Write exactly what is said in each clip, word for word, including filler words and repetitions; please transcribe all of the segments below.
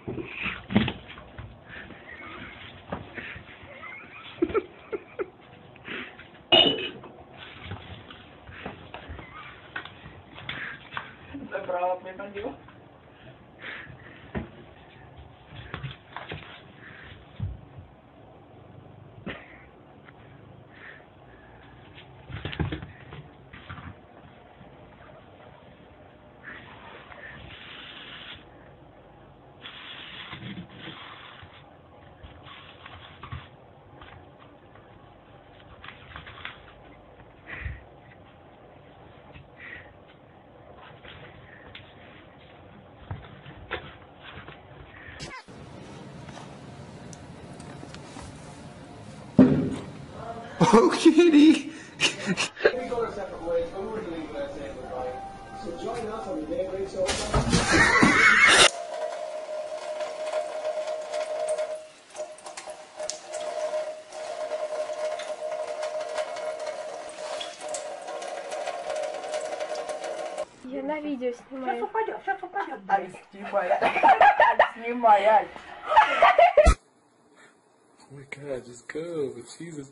Berawat memang juga. Oh, kitty! We go our separate ways, but we're doing what I say goodbye. So join us on the daybreak show. Я на видео снимаю. Сейчас упадет, сейчас упадет. Алекс, снимай. Снимай, Алекс. Oh my god, just go. Jesus.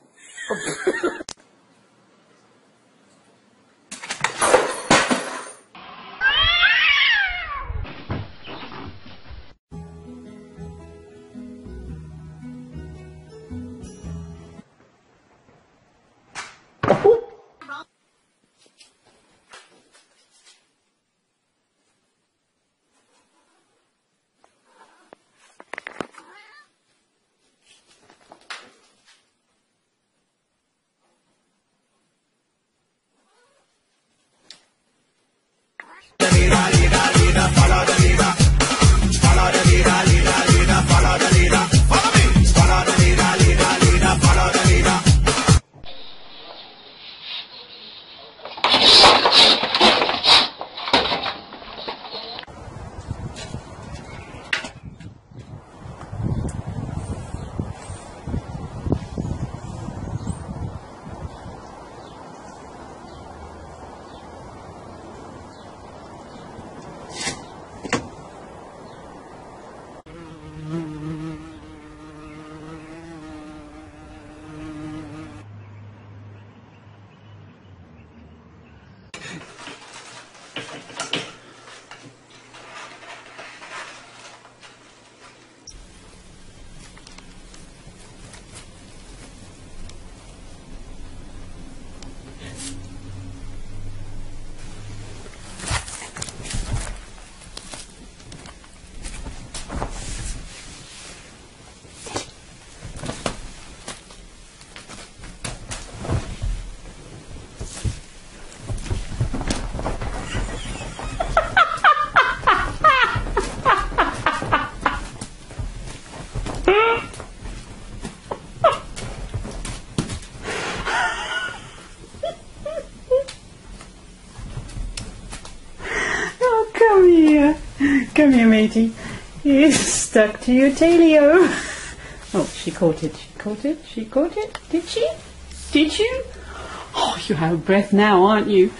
Come here. Come here, matey. It's stuck to your tailio. Oh, she caught it. She caught it. She caught it. Did she? Did you? Oh, you have breath now, aren't you?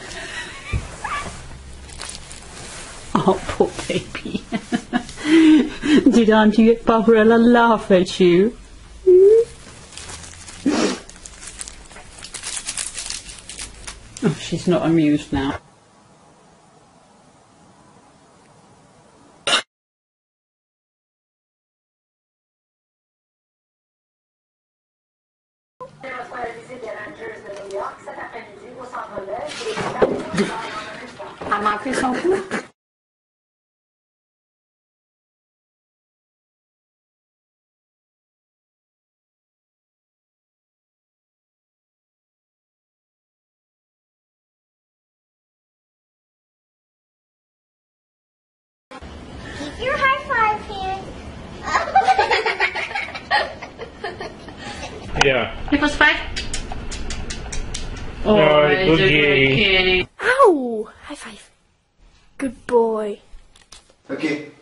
Oh, poor baby. Did Auntie Barbarella laugh at you? Oh, she's not amused now. Elle m'a fait son coup. Keep your high five hand. Yeah. It was five. Oh, Oh, it's good a kitty. kitty. Ow! High five. Good boy. Okay.